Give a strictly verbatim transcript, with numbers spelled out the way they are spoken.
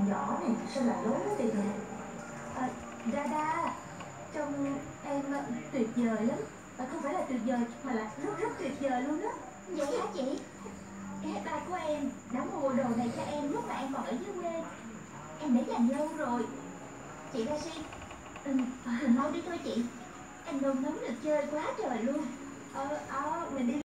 còn nhỏ này, sao lại lớn quá vậy? À, Dada, trông em tuyệt vời lắm. À, không phải là tuyệt vời mà là rất rất tuyệt vời luôn á. Vậy hả chị? Ba của em đã mua bộ đồ này cho em lúc mà em còn ở dưới quê. Em để dành lâu rồi. Chị Rashi, ừ, mau đi thôi chị. Em nôn nóng được chơi quá trời luôn. Ờ, à, mình đi